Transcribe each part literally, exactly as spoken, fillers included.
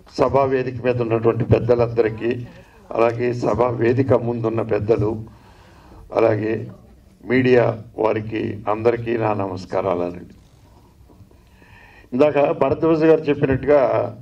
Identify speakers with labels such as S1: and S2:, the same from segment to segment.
S1: సభా వేదిక మీద ఉన్నటువంటి పెద్దలందరికీ, అలాగే సభా వేదిక ముందున్న పెద్దలు, అలాగే మీడియా వారికి అందరికీ నా నమస్కారాలండి. ఇందాక భరద్వాజ్ గారు చెప్పినట్టుగా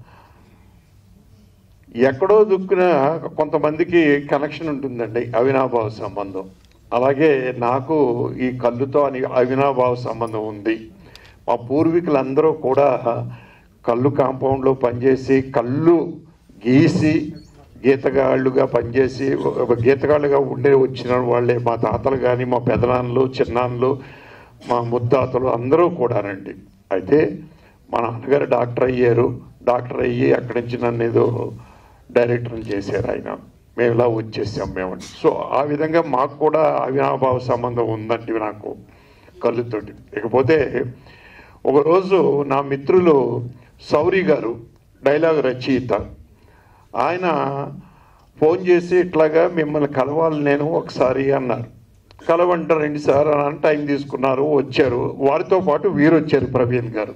S1: ఎక్కడో దుక్కున కొంతమందికి కనెక్షన్ ఉంటుందండి, అవినాభావ సంబంధం. అలాగే నాకు ఈ కళ్ళుతో అని అవినాభావ సంబంధం ఉంది. మా పూర్వీకులందరూ కూడా కళ్ళు కాంపౌండ్లో పనిచేసి, కళ్ళు గీసి గీతగాళ్ళుగా పనిచేసి గీతగాళ్ళుగా ఉండే వచ్చిన వాళ్ళే మా తాతలు కానీ, మా పెదనాన్నలు, చిన్నాన్నలు, మా ముత్తాతలు అందరూ కూడానండి. అయితే మా నాన్నగారు డాక్టర్ అయ్యారు. డాక్టర్ అయ్యి అక్కడి నుంచి నన్ను ఏదో డైరెక్టర్ని చేశారు ఆయన. మేము ఇలా వచ్చేసాం మేమండి. సో ఆ విధంగా మాకు కూడా అవినాభావ సంబంధం ఉందండి నాకు కళ్ళుతోటి. ఇకపోతే ఒకరోజు నా మిత్రులు సౌరి గారు, డైలాగ్ రచయిత, ఆయన ఫోన్ చేసి ఇట్లాగా మిమ్మల్ని కలవాలి నేను ఒకసారి అన్నారు. కలవంటారండి సార్ అని టైం తీసుకున్నారు, వచ్చారు. వారితో పాటు వీరు వచ్చారు, ప్రవీణ్ గారు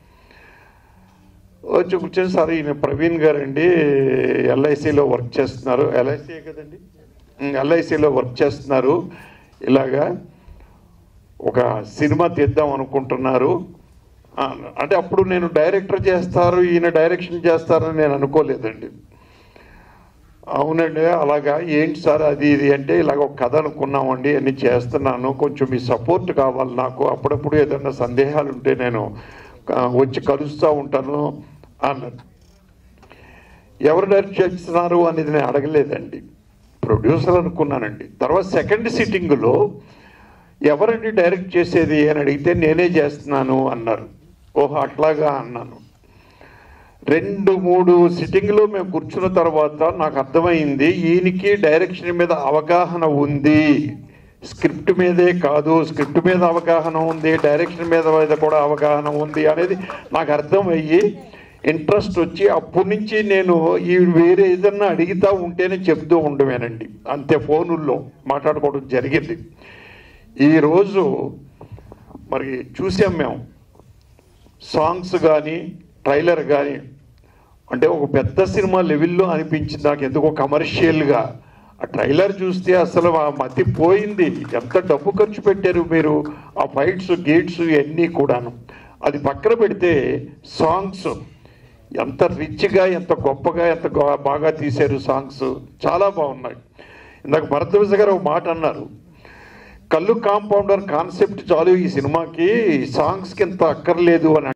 S1: వచ్చి కూర్చొని, సార్ ఈయన ప్రవీణ్ గారు అండి ఎల్ఐసిలో వర్క్ చేస్తున్నారు, ఎల్ఐసి కదండి, ఎల్ఐసిలో వర్క్ చేస్తున్నారు, ఇలాగా ఒక సినిమా తీద్దాం అనుకుంటున్నారు అంటే, అప్పుడు నేను డైరెక్టర్ చేస్తారు ఈయన డైరెక్షన్ చేస్తారని నేను అనుకోలేదండి. అవునండి అలాగా, ఏంటి సార్ అది ఇది అంటే, ఇలాగ ఒక కథ అనుకున్నామండి, అన్ని చేస్తున్నాను, కొంచెం మీ సపోర్ట్ కావాలి నాకు, అప్పుడప్పుడు ఏదన్నా సందేహాలు ఉంటే నేను వచ్చి కలుస్తూ ఉంటాను అన్నారు. ఎవరు డైరెక్ట్ చేస్తున్నారు అనేది నేను అడగలేదండి, ప్రొడ్యూసర్ అనుకున్నానండి. తర్వాత సెకండ్ సిట్టింగ్లో ఎవరండి డైరెక్ట్ చేసేది అని అడిగితే నేనే చేస్తున్నాను అన్నారు. ఓహో అట్లాగా అన్నాను. రెండు మూడు సిట్టింగ్లో మేము కూర్చున్న తర్వాత నాకు అర్థమైంది, ఈయనకి డైరెక్షన్ మీద అవగాహన ఉంది, స్క్రిప్ట్ మీదే కాదు, స్క్రిప్ట్ మీద అవగాహన ఉంది, డైరెక్షన్ మీద మీద కూడా అవగాహన ఉంది అనేది నాకు అర్థమయ్యి ఇంట్రెస్ట్ వచ్చి, అప్పటి నుంచి నేను ఈ వేరే ఏదన్నా అడిగితా ఉంటేనే చెప్తూ ఉండమేనండి, అంతే ఫోనుల్లో మాట్లాడుకోవడం జరిగింది. ఈరోజు మరి చూసాం మేము సాంగ్స్ కానీ ట్రైలర్ కానీ, అంటే ఒక పెద్ద సినిమా లెవెల్లో అనిపించింది నాకు ఎందుకో కమర్షియల్గా. ఆ ట్రైలర్ చూస్తే అసలు ఆ మతి పోయింది, ఎంత డబ్బు ఖర్చు పెట్టారు మీరు, ఆ ఫైట్స్ గేట్స్ ఇవన్నీ కూడాను. అది పక్కన పెడితే సాంగ్స్ ఎంత రిచ్గా, ఎంత గొప్పగా, ఎంత బాగా తీశారు సాంగ్స్, చాలా బాగున్నాయి. ఇందాక భరద్వాజ్ గారు ఒక మాట అన్నారు, కళ్ళు కాంపౌండర్ కాన్సెప్ట్ చాలు ఈ సినిమాకి, సాంగ్స్కి ఎంత అక్కర్లేదు అని.